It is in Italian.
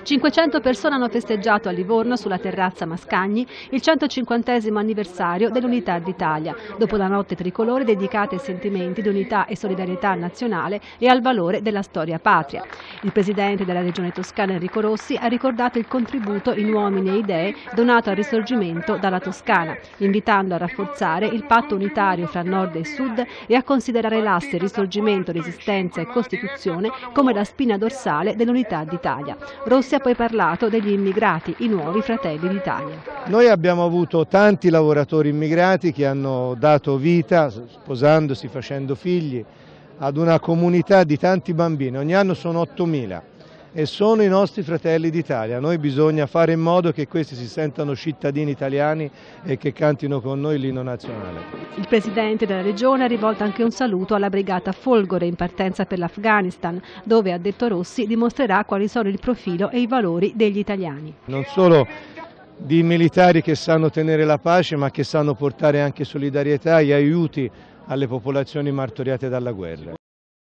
500 persone hanno festeggiato a Livorno, sulla terrazza Mascagni, il 150° anniversario dell'Unità d'Italia, dopo la notte tricolore dedicata ai sentimenti di unità e solidarietà nazionale e al valore della storia patria. Il presidente della Regione Toscana Enrico Rossi ha ricordato il contributo in uomini e idee donato al Risorgimento dalla Toscana, invitando a rafforzare il patto unitario fra Nord e Sud e a considerare l'asse Risorgimento, Resistenza e Costituzione come la spina dorsale dell'Unità d'Italia. Rossi ha poi parlato degli immigrati, i nuovi fratelli d'Italia. Noi abbiamo avuto tanti lavoratori immigrati che hanno dato vita, sposandosi, facendo figli, ad una comunità di tanti bambini. Ogni anno sono 8.000 e sono i nostri fratelli d'Italia. Noi bisogna fare in modo che questi si sentano cittadini italiani e che cantino con noi l'inno nazionale. Il presidente della regione ha rivolto anche un saluto alla brigata Folgore in partenza per l'Afghanistan, dove, ha detto Rossi, dimostrerà quali sono il profilo e i valori degli italiani. Non solo di militari che sanno tenere la pace, ma che sanno portare anche solidarietà e aiuti alle popolazioni martoriate dalla guerra.